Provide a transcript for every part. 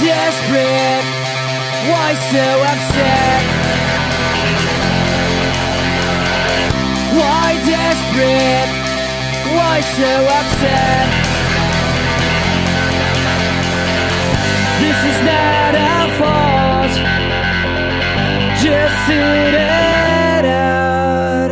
desperate? Why so upset? Why desperate? Why so upset? This is not our fault. Just sit it out.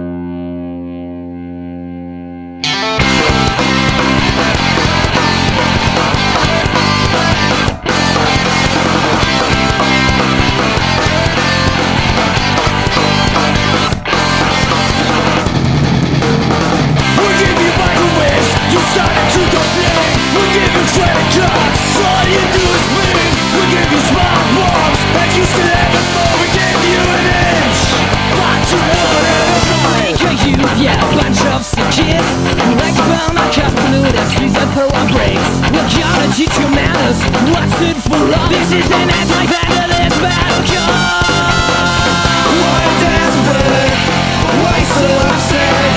We'll give you microwaves, you started to complain. We'll give you credit cards, so all you do is win. We'll give you smartphones, and you still have a phone. We gave you an inch, but you won't have a phone. Like a youth, yeah, a bunch of sick kids who like to burn our cars, pollute our streets and throw our brakes. We're gonna teach you manners, what's it for love? This is an anti-vandalist battle call. Why desperate? Why so upset?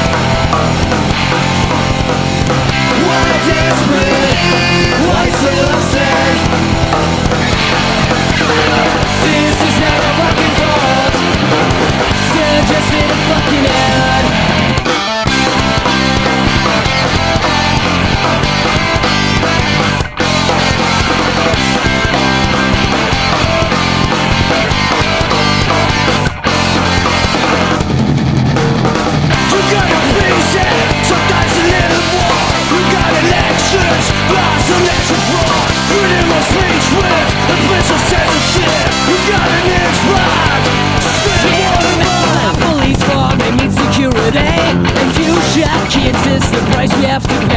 Why desperate? Why so upset? This is not a fucking fault. Still just in a fucking ad. You gotta face it, sometimes a little more. You got elections, laws electric war. Freedom of speech with a place of censorship. You got an inch-block, still more than more. Police for they need security. If you shot kids, it's the price we have to pay.